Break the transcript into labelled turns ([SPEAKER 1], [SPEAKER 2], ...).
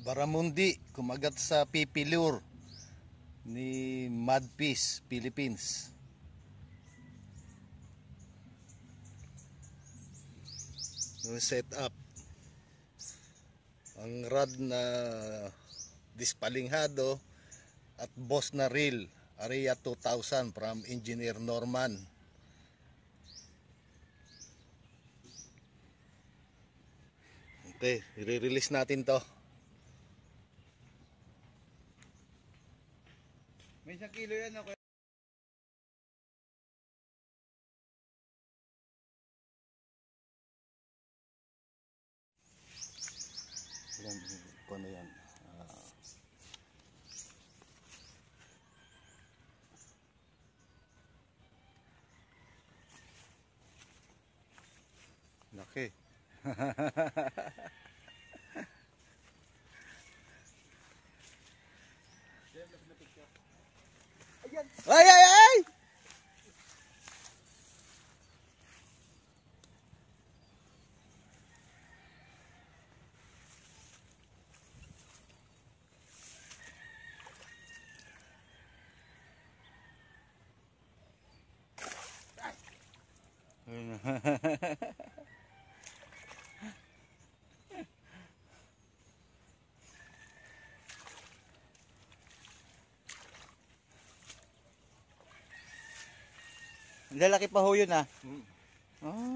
[SPEAKER 1] Barramundi, kumagat sa PP lure ni Madfish, Philippines. Set up ang rod na dispalinghado at boss na reel Area 2000 from Engineer Norman. Okay, i-release natin to.
[SPEAKER 2] May 1 kilo yan ako.
[SPEAKER 1] Yan, kung ano yan. Laki. Ay, ay, ay!
[SPEAKER 2] Lalaki pa ho yun ah.
[SPEAKER 1] Hmm.
[SPEAKER 2] Ah.